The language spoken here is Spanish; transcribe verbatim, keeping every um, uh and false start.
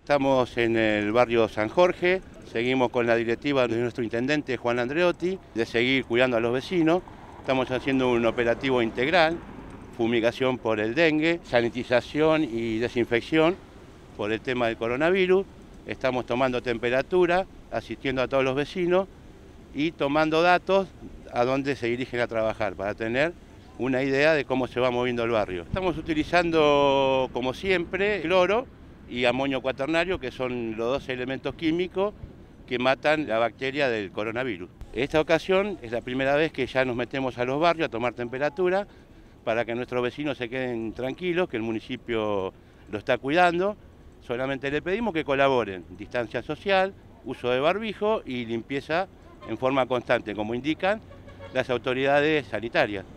Estamos en el barrio San Jorge, seguimos con la directiva de nuestro intendente Juan Andreotti de seguir cuidando a los vecinos. Estamos haciendo un operativo integral, fumigación por el dengue, sanitización y desinfección por el tema del coronavirus. Estamos tomando temperatura, asistiendo a todos los vecinos y tomando datos a dónde se dirigen a trabajar para tener una idea de cómo se va moviendo el barrio. Estamos utilizando, como siempre, cloro y amonio cuaternario, que son los dos elementos químicos que matan la bacteria del coronavirus. Esta ocasión es la primera vez que ya nos metemos a los barrios a tomar temperatura para que nuestros vecinos se queden tranquilos, que el municipio lo está cuidando. Solamente le pedimos que colaboren, distancia social, uso de barbijo y limpieza en forma constante, como indican las autoridades sanitarias.